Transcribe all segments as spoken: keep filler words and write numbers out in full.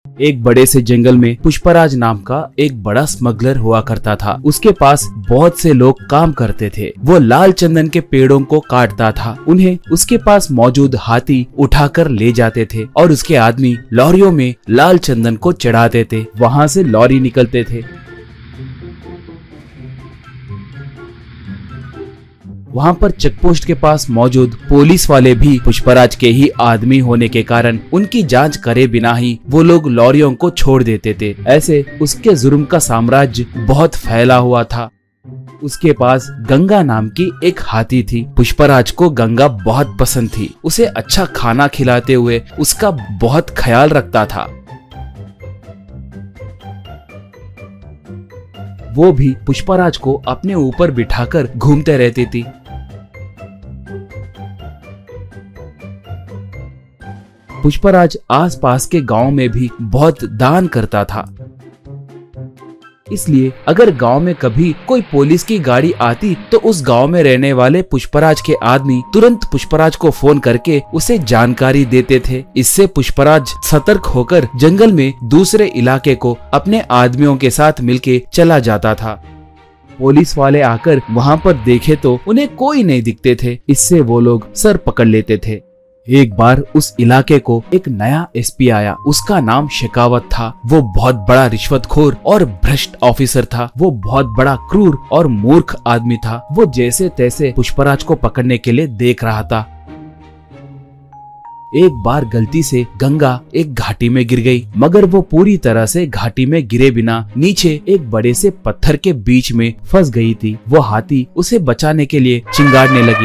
एक बड़े से जंगल में पुष्पराज नाम का एक बड़ा स्मगलर हुआ करता था। उसके पास बहुत से लोग काम करते थे। वो लाल चंदन के पेड़ों को काटता था। उन्हें उसके पास मौजूद हाथी उठाकर ले जाते थे और उसके आदमी लॉरियों में लाल चंदन को चढ़ाते थे। वहाँ से लॉरी निकलते थे। वहाँ पर चेकपोस्ट के पास मौजूद पुलिस वाले भी पुष्पराज के ही आदमी होने के कारण उनकी जांच करे बिना ही वो लोग लॉरियों को छोड़ देते थे। ऐसे उसके जुर्म का साम्राज्य बहुत फैला हुआ था। उसके पास गंगा नाम की एक हाथी थी। पुष्पराज को गंगा बहुत पसंद थी। उसे अच्छा खाना खिलाते हुए उसका बहुत ख्याल रखता था। वो भी पुष्पराज को अपने ऊपर बिठाकर घूमते रहती थी। पुष्पराज आसपास के गांव में भी बहुत दान करता था। इसलिए अगर गांव में कभी कोई पुलिस की गाड़ी आती तो उस गांव में रहने वाले पुष्पराज के आदमी तुरंत पुष्पराज को फोन करके उसे जानकारी देते थे। इससे पुष्पराज सतर्क होकर जंगल में दूसरे इलाके को अपने आदमियों के साथ मिलके चला जाता था। पुलिस वाले आकर वहां पर देखे तो उन्हें कोई नहीं दिखते थे। इससे वो लोग सर पकड़ लेते थे। एक बार उस इलाके को एक नया एसपी आया। उसका नाम शेखावत था। वो बहुत बड़ा रिश्वतखोर और भ्रष्ट ऑफिसर था। वो बहुत बड़ा क्रूर और मूर्ख आदमी था। वो जैसे तैसे पुष्पराज को पकड़ने के लिए देख रहा था। एक बार गलती से गंगा एक घाटी में गिर गई, मगर वो पूरी तरह से घाटी में गिरे बिना नीचे एक बड़े से पत्थर के बीच में फंस गई थी। वो हाथी उसे बचाने के लिए चिंगाड़ने लगी।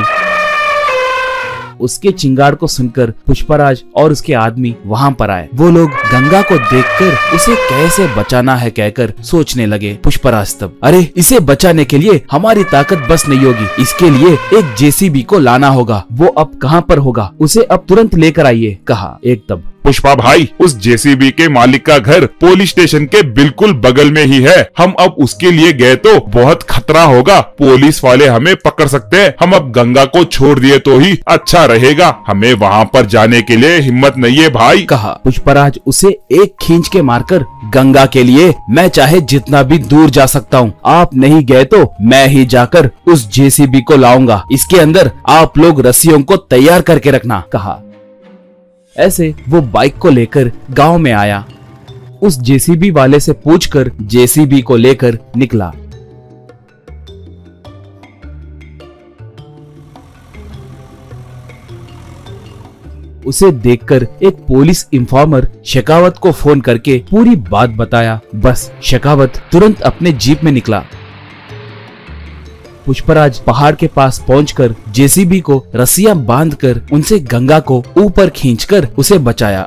उसके चिंगाड़ को सुनकर पुष्पराज और उसके आदमी वहां पर आए। वो लोग गंगा को देखकर उसे कैसे बचाना है कहकर सोचने लगे। पुष्पराज तब, अरे इसे बचाने के लिए हमारी ताकत बस नहीं होगी। इसके लिए एक जेसीबी को लाना होगा। वो अब कहाँ पर होगा? उसे अब तुरंत लेकर आइए, कहा। एक तब, पुष्पा भाई, उस जेसीबी के मालिक का घर पुलिस स्टेशन के बिल्कुल बगल में ही है। हम अब उसके लिए गए तो बहुत खतरा होगा। पुलिस वाले हमें पकड़ सकते हैं। हम अब गंगा को छोड़ दिए तो ही अच्छा रहेगा। हमें वहाँ पर जाने के लिए हिम्मत नहीं है भाई, कहा। पुष्पराज उसे एक खींच के मारकर, गंगा के लिए मैं चाहे जितना भी दूर जा सकता हूँ। आप नहीं गए तो मैं ही जाकर उस जेसीबी को लाऊंगा। इसके अंदर आप लोग रस्सियों को तैयार करके रखना, कहा। ऐसे वो बाइक को लेकर गांव में आया। उस जेसीबी वाले से पूछकर जेसीबी को लेकर निकला। उसे देखकर एक पुलिस इन्फॉर्मर शेखावत को फोन करके पूरी बात बताया। बस शेखावत तुरंत अपने जीप में निकला। पुष्पराज पहाड़ के पास पहुंचकर जेसीबी को रस्सियां बांधकर उनसे गंगा को ऊपर खींचकर उसे बचाया।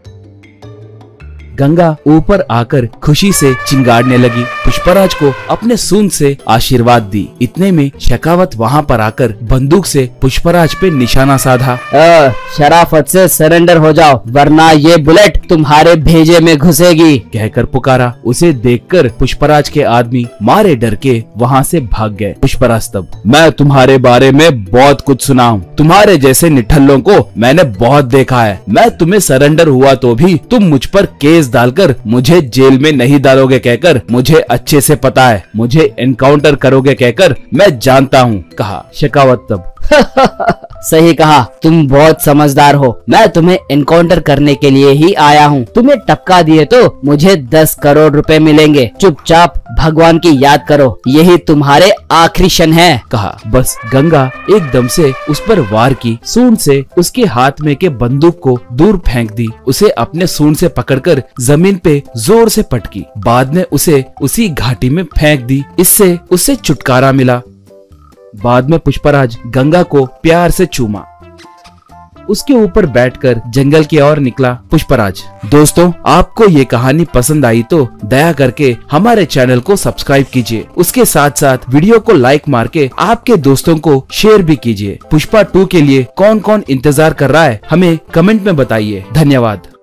गंगा ऊपर आकर खुशी से चिंगाड़ने लगी। पुष्पराज को अपने सूंड से आशीर्वाद दी। इतने में शेखावत वहां पर आकर बंदूक से पुष्पराज पे निशाना साधा। शराफत से सरेंडर हो जाओ, वरना ये बुलेट तुम्हारे भेजे में घुसेगी, कहकर पुकारा। उसे देखकर पुष्पराज के आदमी मारे डर के वहाँ से भाग गए। पुष्पराज तब, मैं तुम्हारे बारे में बहुत कुछ सुना हूँ। तुम्हारे जैसे निठल्लों को मैंने बहुत देखा है। मैं तुम्हें सरेंडर हुआ तो भी तुम मुझ पर केस डालकर मुझे जेल में नहीं डालोगे कहकर मुझे अच्छे से पता है। मुझे एनकाउंटर करोगे कहकर मैं जानता हूँ, कहा। शेखावत तब, सही कहा, तुम बहुत समझदार हो। मैं तुम्हें एनकाउंटर करने के लिए ही आया हूँ। तुम्हें टपका दिए तो मुझे दस करोड़ रुपए मिलेंगे। चुपचाप भगवान की याद करो, यही तुम्हारे आखिरी क्षण है, कहा। बस गंगा एकदम से उस पर वार की। सूंड से उसके हाथ में के बंदूक को दूर फेंक दी। उसे अपने सूंड से पकड़कर जमीन पे जोर से पटकी। बाद में उसे उसी घाटी में फेंक दी। इससे उसे छुटकारा मिला। बाद में पुष्पराज गंगा को प्यार से चूमा। उसके ऊपर बैठकर जंगल की ओर निकला पुष्पराज। दोस्तों, आपको ये कहानी पसंद आई तो दया करके हमारे चैनल को सब्सक्राइब कीजिए। उसके साथ साथ वीडियो को लाइक मार के आपके दोस्तों को शेयर भी कीजिए। पुष्पा टू के लिए कौन कौन इंतजार कर रहा है हमें कमेंट में बताइए। धन्यवाद।